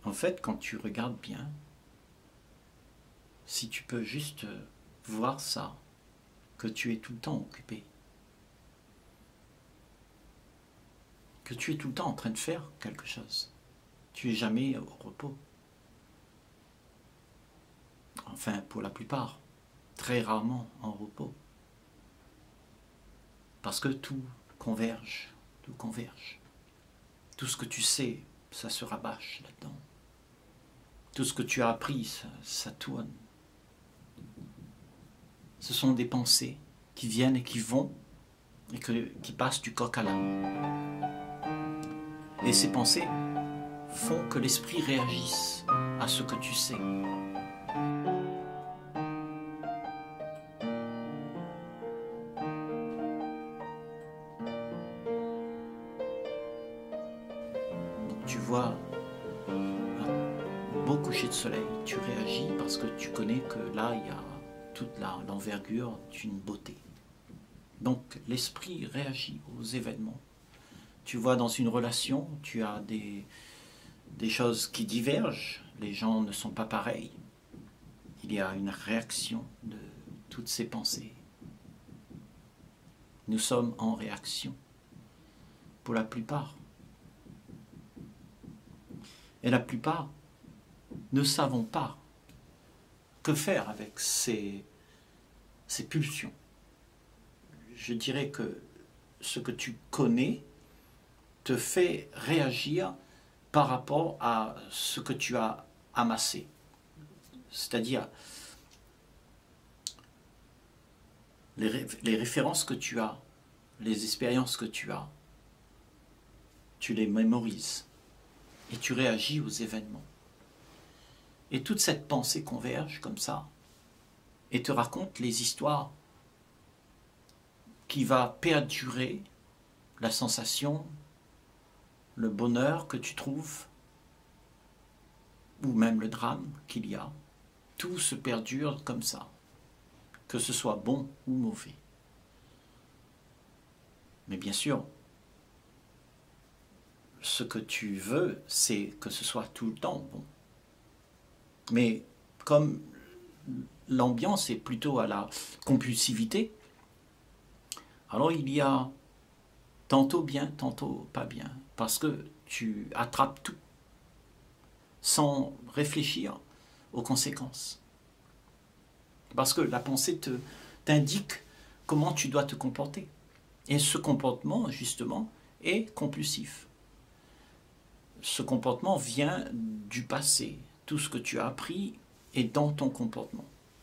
En fait, quand tu regardes bien, si tu peux juste voir ça, que tu es tout le temps occupé, que tu es tout le temps en train de faire quelque chose, tu es jamais au repos. Enfin, pour la plupart, très rarement en repos. Parce que tout converge, tout converge. Tout ce que tu sais, ça se rabâche là-dedans. Tout ce que tu as appris, ça tourne. Ce sont des pensées qui viennent et qui vont, et qui passent du coq à l'âne. Et ces pensées font que l'esprit réagisse à ce que tu sais. Donc tu vois un beau coucher de soleil, tu réagis parce que tu connais que là, il y a toute l'envergure d'une beauté. Donc l'esprit réagit aux événements. Tu vois, dans une relation, tu as des choses qui divergent, les gens ne sont pas pareils. Il y a une réaction de toutes ces pensées. Nous sommes en réaction, pour la plupart. Et la plupart ne savons pas que faire avec ces pulsions. Je dirais que ce que tu connais te fait réagir par rapport à ce que tu as amassé. C'est-à-dire les références que tu as, les expériences que tu as, tu les mémorises et tu réagis aux événements. Et toute cette pensée converge comme ça et te raconte les histoires qui va perdurer la sensation, le bonheur que tu trouves, ou même le drame qu'il y a. Tout se perdure comme ça, que ce soit bon ou mauvais. Mais bien sûr, ce que tu veux, c'est que ce soit tout le temps bon. Mais comme l'ambiance est plutôt à la compulsivité, alors il y a tantôt bien, tantôt pas bien, parce que tu attrapes tout sans réfléchir aux conséquences. Parce que la pensée t'indique comment tu dois te comporter. Et ce comportement, justement, est compulsif. Ce comportement vient du passé. Tout ce que tu as appris est dans ton comportement.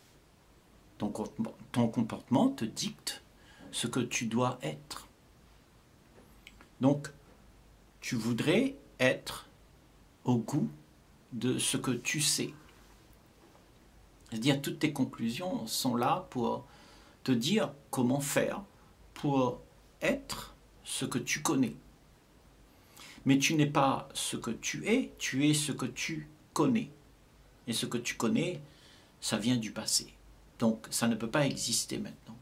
Ton comportement te dicte ce que tu dois être. Donc, tu voudrais être au goût de ce que tu sais. C'est-à-dire, toutes tes conclusions sont là pour te dire comment faire pour être ce que tu connais. Mais tu n'es pas ce que tu es ce que tu connais. Et ce que tu connais, ça vient du passé. Donc, ça ne peut pas exister maintenant.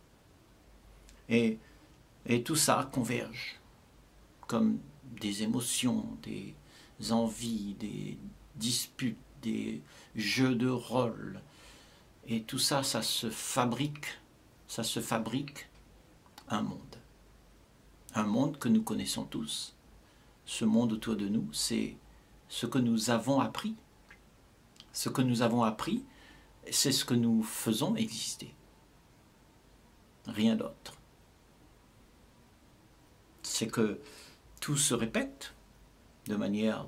Et tout ça converge, comme des émotions, des envies, des disputes, des jeux de rôle. Et tout ça, ça se fabrique un monde. Un monde que nous connaissons tous. Ce monde autour de nous, c'est ce que nous avons appris. Ce que nous avons appris, c'est ce que nous faisons exister. Rien d'autre. C'est que tout se répète de manière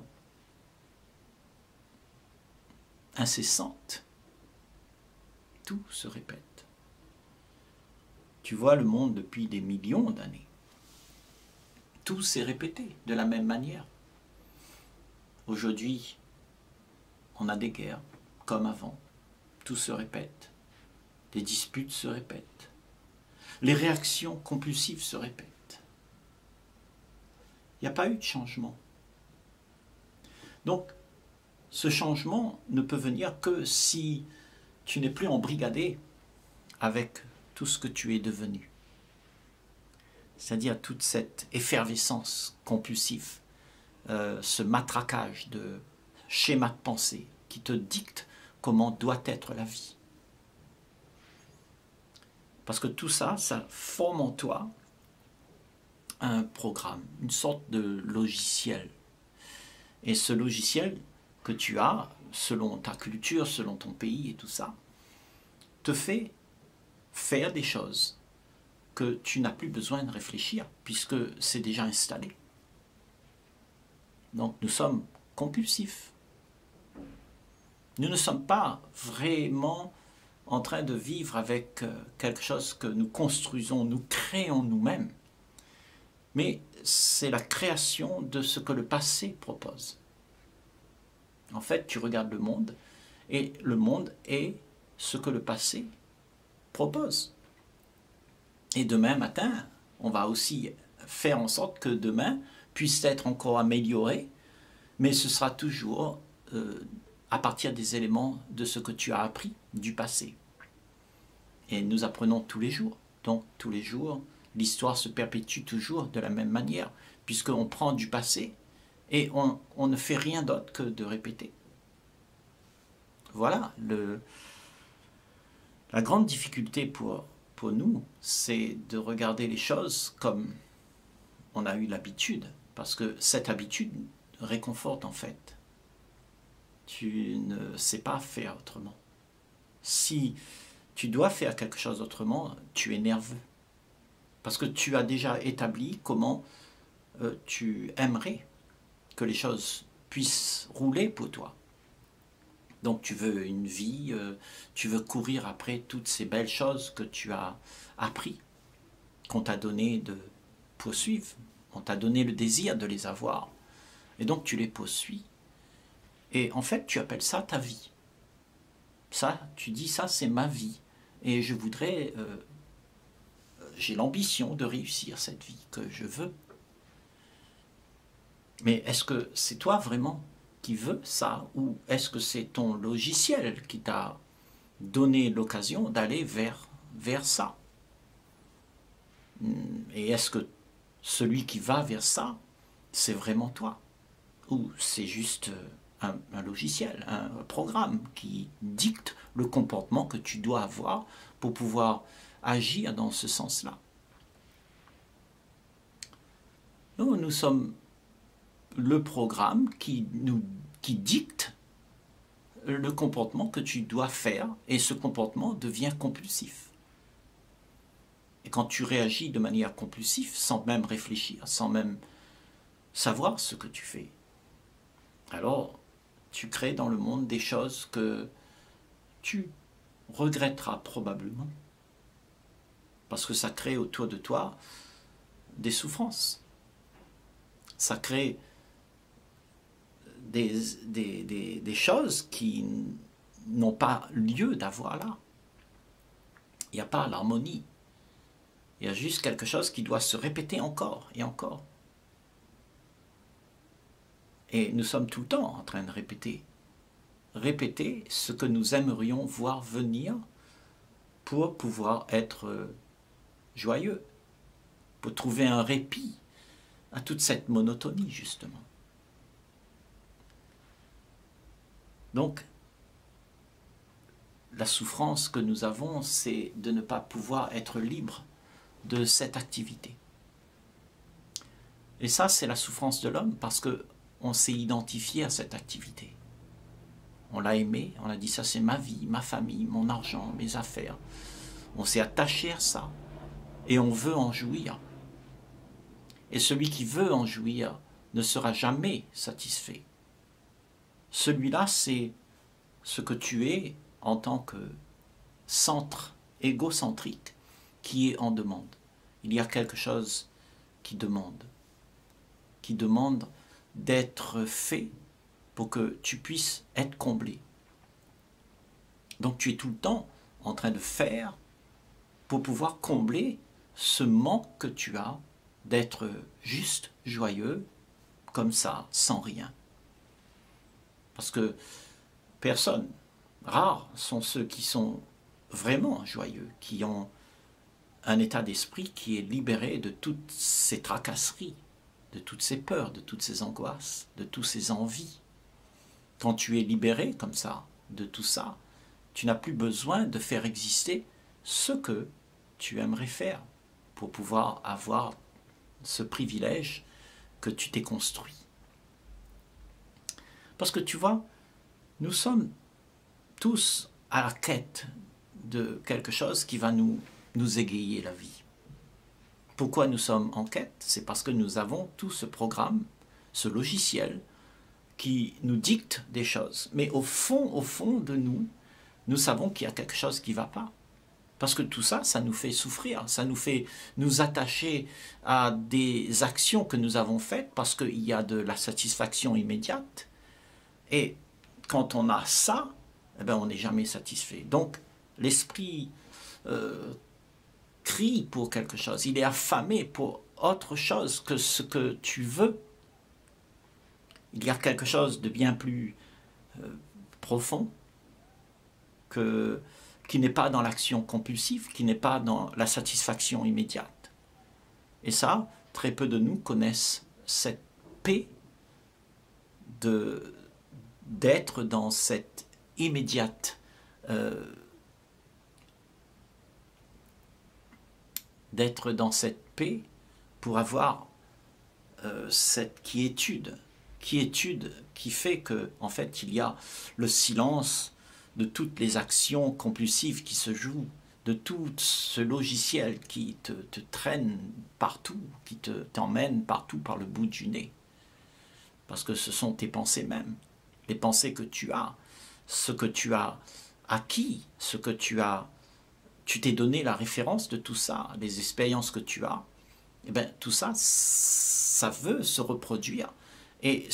incessante. Tout se répète. Tu vois le monde depuis des millions d'années. Tout s'est répété de la même manière. Aujourd'hui, on a des guerres, comme avant. Tout se répète. Les disputes se répètent. Les réactions compulsives se répètent. Il n'y a pas eu de changement. Donc, ce changement ne peut venir que si tu n'es plus embrigadé avec tout ce que tu es devenu. C'est-à-dire toute cette effervescence compulsive, ce matraquage de schémas de pensée qui te dictent comment doit être la vie. Parce que tout ça, ça forme en toi un programme, une sorte de logiciel. Et ce logiciel que tu as, selon ta culture, selon ton pays et tout ça, te fait faire des choses que tu n'as plus besoin de réfléchir, puisque c'est déjà installé. Donc nous sommes compulsifs. Nous ne sommes pas vraiment en train de vivre avec quelque chose que nous construisons, nous créons nous-mêmes. Mais c'est la création de ce que le passé propose. En fait, tu regardes le monde, et le monde est ce que le passé propose. Et demain matin, on va aussi faire en sorte que demain puisse être encore amélioré, mais ce sera toujours à partir des éléments de ce que tu as appris du passé. Et nous apprenons tous les jours. Donc tous les jours, l'histoire se perpétue toujours de la même manière, puisqu'on prend du passé et on ne fait rien d'autre que de répéter. Voilà, la grande difficulté pour nous, c'est de regarder les choses comme on a eu l'habitude, parce que cette habitude réconforte en fait. Tu ne sais pas faire autrement. Si tu dois faire quelque chose autrement, tu es nerveux. Parce que tu as déjà établi comment tu aimerais que les choses puissent rouler pour toi. Donc tu veux une vie, tu veux courir après toutes ces belles choses que tu as appris, qu'on t'a donné de poursuivre, on t'a donné le désir de les avoir. Et donc tu les poursuis. Et en fait, tu appelles ça ta vie. Ça, tu dis ça, c'est ma vie. Et je voudrais, j'ai l'ambition de réussir cette vie que je veux. Mais est-ce que c'est toi vraiment qui veux ça, ou est-ce que c'est ton logiciel qui t'a donné l'occasion d'aller vers ça? Et est-ce que celui qui va vers ça, c'est vraiment toi? Ou c'est juste un logiciel, un programme qui dicte le comportement que tu dois avoir pour pouvoir agir dans ce sens-là? Nous sommes le programme qui dicte le comportement que tu dois faire, et ce comportement devient compulsif. Et quand tu réagis de manière compulsive, sans même réfléchir, sans même savoir ce que tu fais, alors tu crées dans le monde des choses que tu regretteras probablement, parce que ça crée autour de toi des souffrances. Ça crée des choses qui n'ont pas lieu d'avoir là. Il n'y a pas l'harmonie. Il y a juste quelque chose qui doit se répéter encore et encore. Et nous sommes tout le temps en train de répéter. Répéter ce que nous aimerions voir venir pour pouvoir être joyeux, pour trouver un répit à toute cette monotonie, justement. Donc, la souffrance que nous avons, c'est de ne pas pouvoir être libre de cette activité. Et ça, c'est la souffrance de l'homme, parce qu'on s'est identifié à cette activité. On l'a aimé, on a dit ça c'est ma vie, ma famille, mon argent, mes affaires. On s'est attaché à ça et on veut en jouir. Et celui qui veut en jouir ne sera jamais satisfait. Celui-là, c'est ce que tu es en tant que centre égocentrique qui est en demande. Il y a quelque chose qui demande d'être fait pour que tu puisses être comblé. Donc tu es tout le temps en train de faire pour pouvoir combler ce manque que tu as d'être juste joyeux, comme ça, sans rien. Parce que personne, rares sont ceux qui sont vraiment joyeux, qui ont un état d'esprit qui est libéré de toutes ces tracasseries, de toutes ces peurs, de toutes ces angoisses, de toutes ces envies. quand tu es libéré comme ça, de tout ça, tu n'as plus besoin de faire exister ce que tu aimerais faire pour pouvoir avoir ce privilège que tu t'es construit. Parce que tu vois, nous sommes tous à la quête de quelque chose qui va nous égayer la vie. Pourquoi nous sommes en quête? C'est parce que nous avons tout ce programme, ce logiciel qui nous dicte des choses. Mais au fond de nous, nous savons qu'il y a quelque chose qui ne va pas. Parce que tout ça, ça nous fait souffrir, ça nous fait nous attacher à des actions que nous avons faites parce qu'il y a de la satisfaction immédiate. Et quand on a ça, eh ben, on n'est jamais satisfait. Donc, l'esprit crie pour quelque chose, il est affamé pour autre chose que ce que tu veux. Il y a quelque chose de bien plus profond qui n'est pas dans l'action compulsive, qui n'est pas dans la satisfaction immédiate. Et ça, très peu de nous connaissent cette paix d'être dans cette immédiate d'être dans cette paix pour avoir cette quiétude qui fait que en fait il y a le silence de toutes les actions compulsives qui se jouent, de tout ce logiciel qui te traîne partout, qui t'emmène partout par le bout du nez. Parce que ce sont tes pensées mêmes, les pensées que tu as, ce que tu as acquis, ce que tu t'es donné la référence de tout ça, les expériences que tu as, et bien tout ça, ça veut se reproduire. Et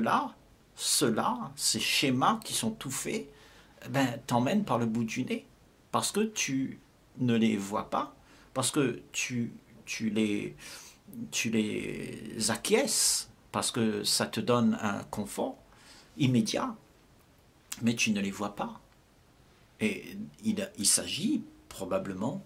ces schémas qui sont tout faits, ben, t'emmènent par le bout du nez, parce que tu ne les vois pas, parce que tu les acquiesces, parce que ça te donne un confort immédiat, mais tu ne les vois pas. Et il s'agit probablement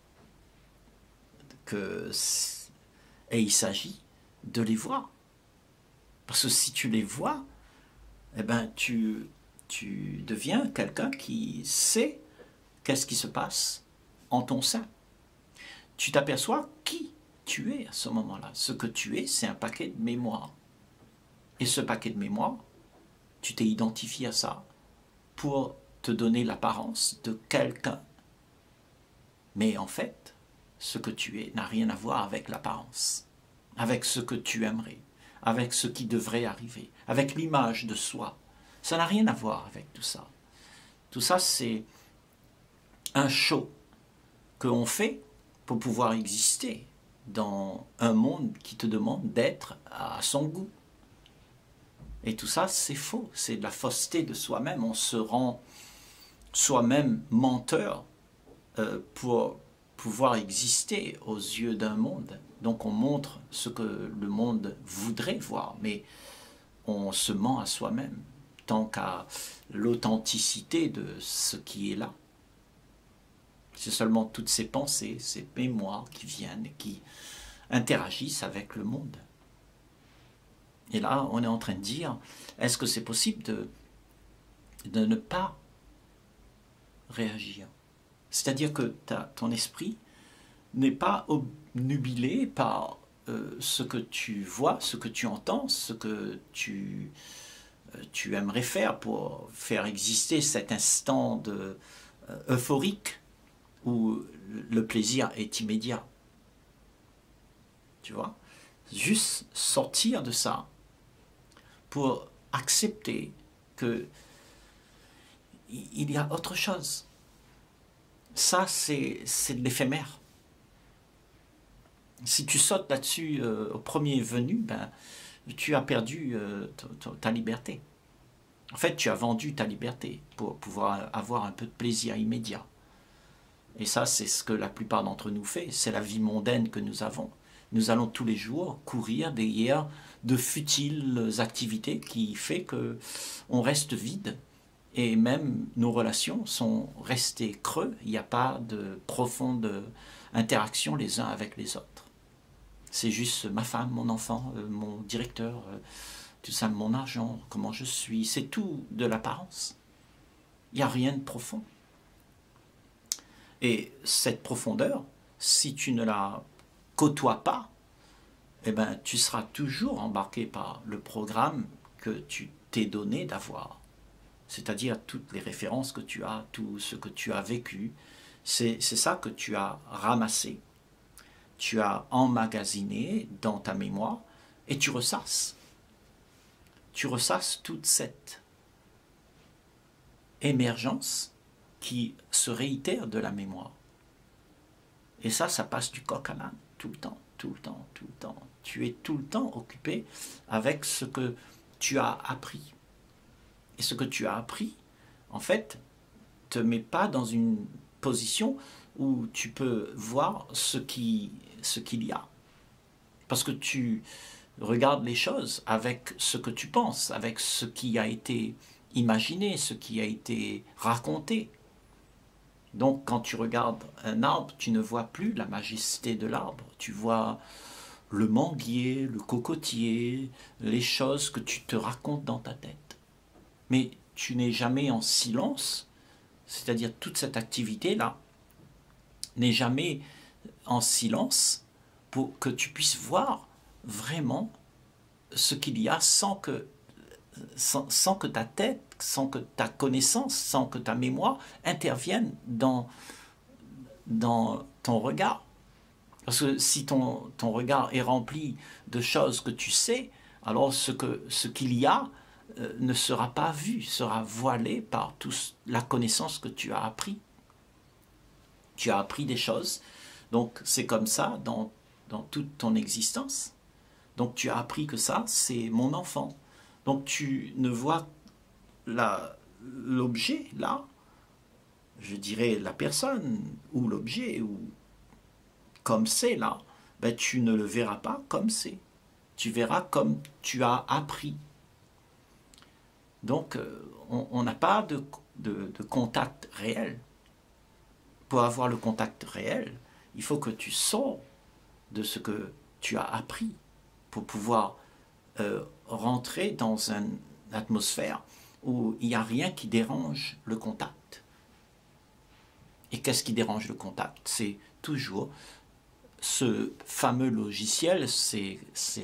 il s'agit de les voir. Parce que si tu les vois, eh ben tu deviens quelqu'un qui sait qu'est-ce qui se passe en ton sein. Tu t'aperçois qui tu es à ce moment-là. Ce que tu es, c'est un paquet de mémoire. Et ce paquet de mémoire, tu t'es identifié à ça pour te donner l'apparence de quelqu'un. Mais en fait, ce que tu es n'a rien à voir avec l'apparence, avec ce que tu aimerais, avec ce qui devrait arriver, avec l'image de soi. Ça n'a rien à voir avec tout ça. Tout ça, c'est un show qu'on fait pour pouvoir exister dans un monde qui te demande d'être à son goût. Et tout ça, c'est faux. C'est de la fausseté de soi-même. On se rend soi-même menteur pour pouvoir exister aux yeux d'un monde. Donc on montre ce que le monde voudrait voir, mais on se ment à soi-même, tant qu'à l'authenticité de ce qui est là. C'est seulement toutes ces pensées, ces mémoires qui viennent et qui interagissent avec le monde. Et là, on est en train de dire, est-ce que c'est possible de ne pas réagir? C'est-à-dire que ton esprit n'est pas obnubilé par ce que tu vois, ce que tu entends, ce que tu aimerais faire pour faire exister cet instant euphorique où le plaisir est immédiat. Tu vois? Juste sortir de ça pour accepter qu'il y a autre chose. Ça, c'est de l'éphémère. Si tu sautes là-dessus au premier venu, ben, tu as perdu ta liberté. En fait, tu as vendu ta liberté pour pouvoir avoir un peu de plaisir immédiat. Et ça, c'est ce que la plupart d'entre nous fait. C'est la vie mondaine que nous avons. Nous allons tous les jours courir derrière de futiles activités qui fait qu'on reste vide. Et même nos relations sont restées creux. Il n'y a pas de profonde interaction les uns avec les autres. C'est juste ma femme, mon enfant, mon directeur, tout ça, mon argent, comment je suis, c'est tout de l'apparence. Il n'y a rien de profond. Et cette profondeur, si tu ne la côtoies pas, eh ben, tu seras toujours embarqué par le programme que tu t'es donné d'avoir. C'est-à-dire toutes les références que tu as, tout ce que tu as vécu, c'est ça que tu as ramassé, tu as emmagasiné dans ta mémoire et tu ressasses. Tu ressasses toute cette émergence qui se réitère de la mémoire. Et ça passe du coq à l'âne, tout le temps, tout le temps, tout le temps. Tu es tout le temps occupé avec ce que tu as appris. Et ce que tu as appris, en fait, te met pas dans une position où tu peux voir ce qu'il y a. Parce que tu regardes les choses avec ce que tu penses, avec ce qui a été imaginé, ce qui a été raconté. Donc quand tu regardes un arbre, tu ne vois plus la majesté de l'arbre. Tu vois le manguier, le cocotier, les choses que tu te racontes dans ta tête. Mais tu n'es jamais en silence, c'est-à-dire toute cette activité-là n'est jamais en silence pour que tu puisses voir vraiment ce qu'il y a sans que ta tête, sans que ta connaissance, sans que ta mémoire intervienne dans ton regard. Parce que si ton regard est rempli de choses que tu sais, alors ce qu'il y a ne sera pas vu, sera voilé par toute la connaissance que tu as appris. Tu as appris des choses, donc c'est comme ça dans toute ton existence. Donc tu as appris que ça, c'est mon enfant. Donc tu ne vois l'objet là, je dirais la personne ou l'objet ou comme c'est là, ben, tu ne le verras pas comme c'est. Tu verras comme tu as appris. Donc on n'a pas de contact réel. Pour avoir le contact réel, il faut que tu sors de ce que tu as appris pour pouvoir rentrer dans une atmosphère où il n'y a rien qui dérange le contact. Et qu'est-ce qui dérange le contact? C'est toujours ce fameux logiciel, ces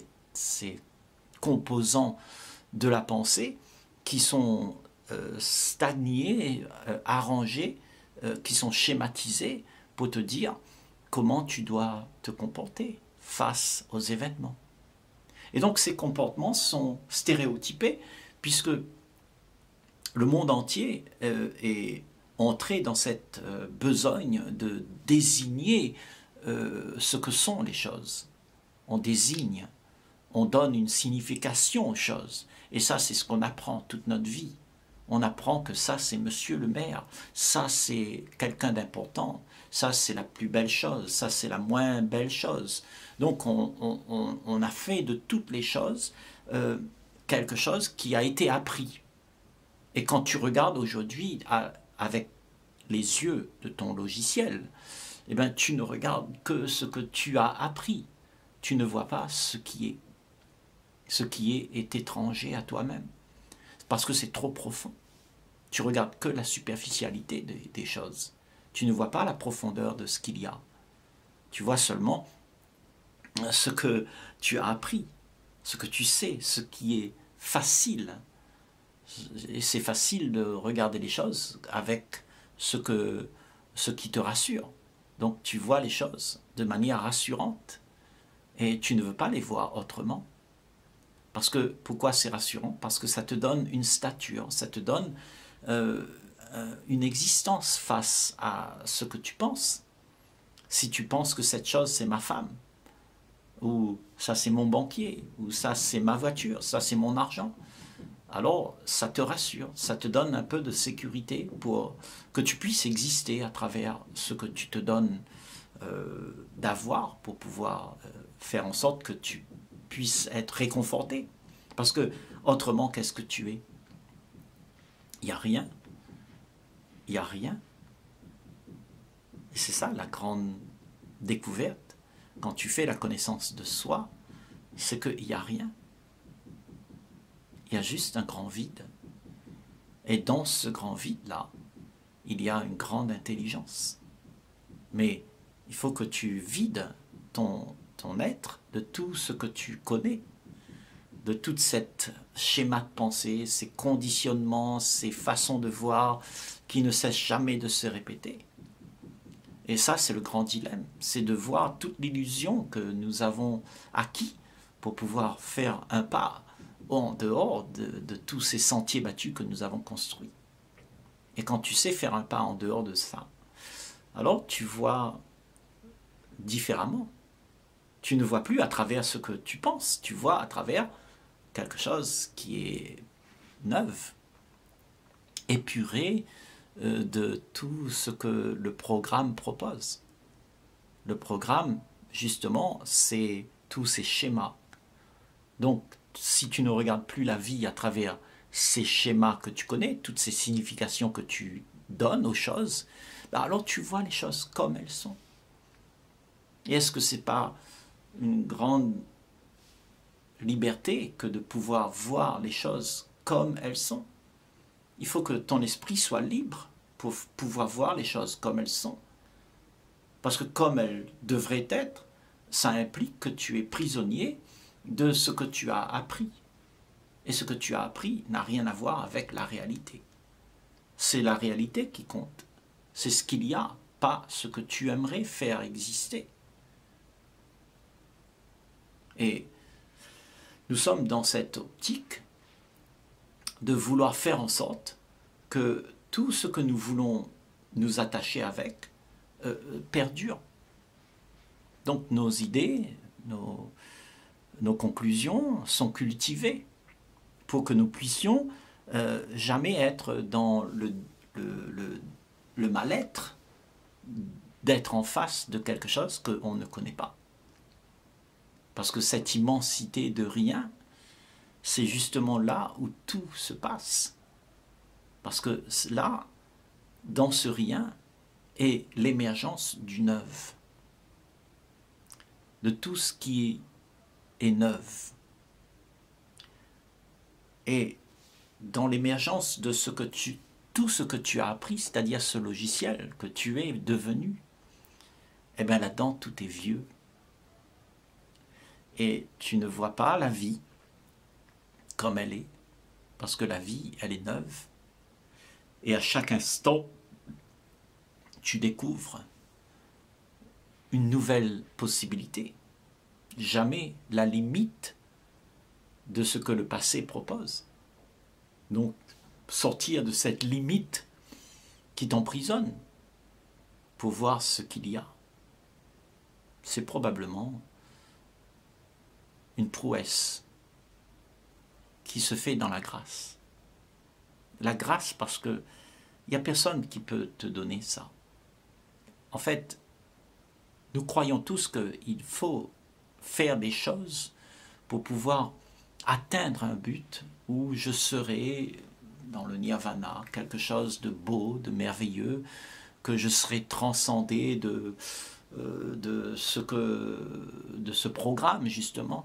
composants de la pensée qui sont stagnés, arrangés, qui sont schématisés pour te dire comment tu dois te comporter face aux événements. Et donc ces comportements sont stéréotypés puisque le monde entier est entré dans cette besogne de désigner ce que sont les choses. On désigne, on donne une signification aux choses. Et ça, c'est ce qu'on apprend toute notre vie. On apprend que ça, c'est monsieur le maire, ça, c'est quelqu'un d'important, ça, c'est la plus belle chose, ça, c'est la moins belle chose. Donc, on a fait de toutes les choses quelque chose qui a été appris. Et quand tu regardes aujourd'hui avec les yeux de ton logiciel, eh bien, tu ne regardes que ce que tu as appris. Tu ne vois pas ce qui est étranger à toi-même. Parce que c'est trop profond. Tu regardes que la superficialité des choses. Tu ne vois pas la profondeur de ce qu'il y a. Tu vois seulement ce que tu as appris, ce que tu sais, ce qui est facile. Et c'est facile de regarder les choses avec ce qui te rassure. Donc tu vois les choses de manière rassurante et tu ne veux pas les voir autrement. Parce que, pourquoi c'est rassurant? Parce que ça te donne une stature, ça te donne une existence face à ce que tu penses. Si tu penses que cette chose c'est ma femme, ou ça c'est mon banquier, ou ça c'est ma voiture, ça c'est mon argent, alors ça te rassure, ça te donne un peu de sécurité pour que tu puisses exister à travers ce que tu te donnes d'avoir pour pouvoir faire en sorte que tu puisses être réconforté. Parce que autrement, qu'est-ce que tu es? Il n'y a rien. Il n'y a rien. Et c'est ça la grande découverte. Quand tu fais la connaissance de soi, c'est qu'il n'y a rien. Il y a juste un grand vide. Et dans ce grand vide-là, il y a une grande intelligence. Mais il faut que tu vides ton être de tout ce que tu connais, de toute cette schéma de pensée, ces conditionnements, ces façons de voir qui ne cessent jamais de se répéter. Et ça, c'est le grand dilemme, c'est de voir toute l'illusion que nous avons acquis pour pouvoir faire un pas en dehors de tous ces sentiers battus que nous avons construits. Et quand tu sais faire un pas en dehors de ça, alors tu vois différemment. Tu ne vois plus à travers ce que tu penses, tu vois à travers quelque chose qui est neuf, épuré de tout ce que le programme propose. Le programme, justement, c'est tous ces schémas. Donc, si tu ne regardes plus la vie à travers ces schémas que tu connais, toutes ces significations que tu donnes aux choses, ben alors tu vois les choses comme elles sont. Et est-ce que ce n'est pas une grande liberté que de pouvoir voir les choses comme elles sont? Il faut que ton esprit soit libre pour pouvoir voir les choses comme elles sont. Parce que comme elles devraient être, ça implique que tu es prisonnier de ce que tu as appris. Et ce que tu as appris n'a rien à voir avec la réalité. C'est la réalité qui compte. C'est ce qu'il y a, pas ce que tu aimerais faire exister. Et nous sommes dans cette optique de vouloir faire en sorte que tout ce que nous voulons nous attacher avec perdure. Donc nos idées, nos conclusions sont cultivées pour que nous puissions jamais être dans le mal-être d'être en face de quelque chose qu'on ne connaît pas. Parce que cette immensité de rien, c'est justement là où tout se passe. Parce que là, dans ce rien, est l'émergence du neuf. De tout ce qui est neuf. Et dans l'émergence de tout ce que tu as appris, c'est-à-dire ce logiciel que tu es devenu, eh bien là-dedans, tout est vieux. Et tu ne vois pas la vie comme elle est, parce que la vie, elle est neuve. Et à chaque instant, tu découvres une nouvelle possibilité. Jamais la limite de ce que le passé propose. Donc, sortir de cette limite qui t'emprisonne pour voir ce qu'il y a, c'est probablement une prouesse qui se fait dans la grâce. La grâce parce que il n'y a personne qui peut te donner ça. En fait, nous croyons tous qu'il faut faire des choses pour pouvoir atteindre un but où je serai dans le nirvana, quelque chose de beau, de merveilleux, que je serai transcendé de ce programme, justement.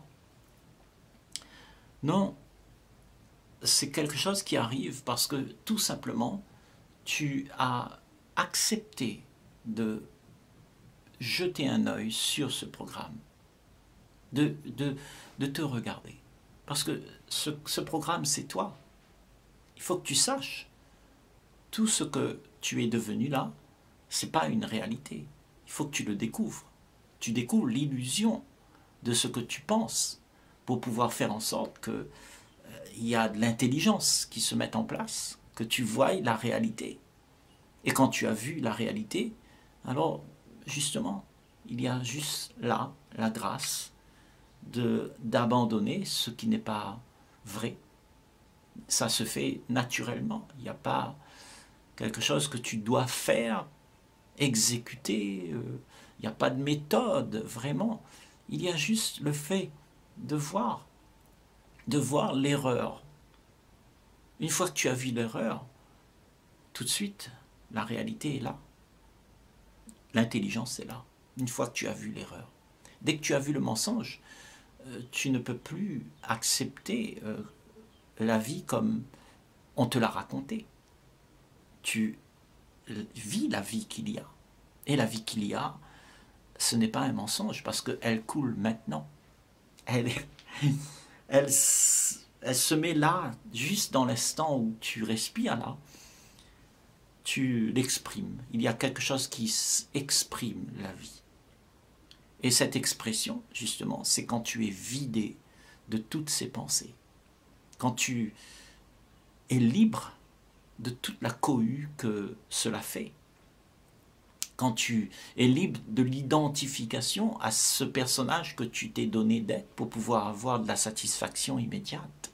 Non, c'est quelque chose qui arrive parce que tout simplement, tu as accepté de jeter un œil sur ce programme, de te regarder. Parce que ce programme, c'est toi. Il faut que tu saches, tout ce que tu es devenu là, ce n'est pas une réalité. Il faut que tu le découvres. Tu découvres l'illusion de ce que tu penses pour pouvoir faire en sorte qu'il y a de l'intelligence qui se mette en place, que tu voies la réalité. Et quand tu as vu la réalité, alors justement, il y a juste là la grâce d'abandonner ce qui n'est pas vrai. Ça se fait naturellement. Il n'y a pas quelque chose que tu dois faire, exécuter. Il n'y a pas de méthode, vraiment. Il y a juste le fait de voir l'erreur. Une fois que tu as vu l'erreur, tout de suite, la réalité est là. L'intelligence est là. Une fois que tu as vu l'erreur. Dès que tu as vu le mensonge, tu ne peux plus accepter la vie comme on te l'a raconté. Tu vis la vie qu'il y a. Et la vie qu'il y a, ce n'est pas un mensonge parce qu'elle coule maintenant. Elle, elle se met là, juste dans l'instant où tu respires là, tu l'exprimes. Il y a quelque chose qui exprime la vie. Et cette expression, justement, c'est quand tu es vidé de toutes ces pensées. Quand tu es libre de toute la cohue que cela fait. Quand tu es libre de l'identification à ce personnage que tu t'es donné d'être pour pouvoir avoir de la satisfaction immédiate.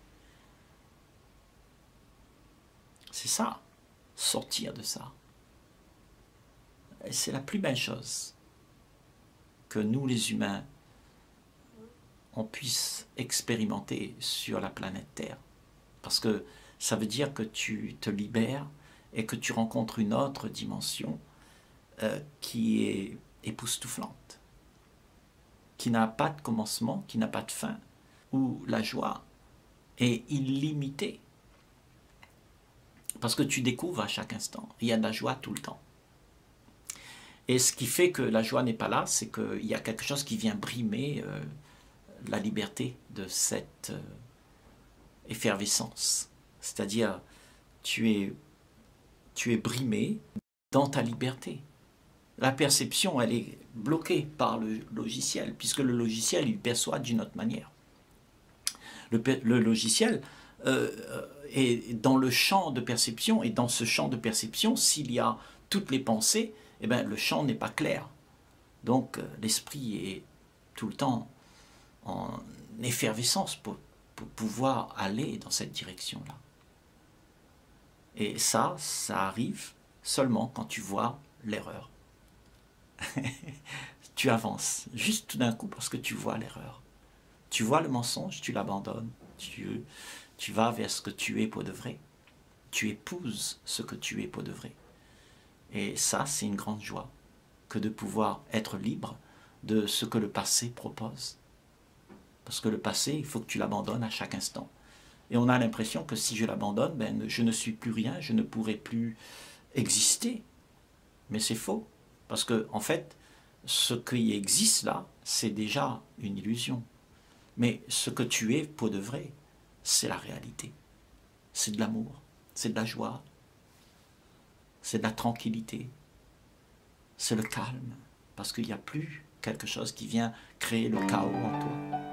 C'est ça, sortir de ça. Et c'est la plus belle chose que nous les humains, on puisse expérimenter sur la planète Terre. Parce que ça veut dire que tu te libères et que tu rencontres une autre dimension qui est époustouflante, qui n'a pas de commencement, qui n'a pas de fin, où la joie est illimitée. Parce que tu découvres à chaque instant, il y a de la joie tout le temps. Et ce qui fait que la joie n'est pas là, c'est qu'il y a quelque chose qui vient brimer la liberté de cette effervescence. C'est-à-dire, tu es brimé dans ta liberté. La perception, elle est bloquée par le logiciel, puisque le logiciel, il perçoit d'une autre manière. Le logiciel est dans le champ de perception, et dans ce champ de perception, s'il y a toutes les pensées, eh bien, le champ n'est pas clair. Donc, l'esprit est tout le temps en effervescence pour pouvoir aller dans cette direction-là. Et ça arrive seulement quand tu vois l'erreur. Tu avances, juste tout d'un coup parce que tu vois l'erreur. Tu vois le mensonge, tu l'abandonnes. Tu vas vers ce que tu es pour de vrai. Tu épouses ce que tu es pour de vrai. Et ça, c'est une grande joie que de pouvoir être libre de ce que le passé propose. Parce que le passé, il faut que tu l'abandonnes à chaque instant. Et on a l'impression que si je l'abandonne, ben, je ne suis plus rien, je ne pourrai plus exister. Mais c'est faux. Parce que, en fait, ce qui existe là, c'est déjà une illusion. Mais ce que tu es pour de vrai, c'est la réalité. C'est de l'amour, c'est de la joie, c'est de la tranquillité, c'est le calme. Parce qu'il n'y a plus quelque chose qui vient créer le chaos en toi.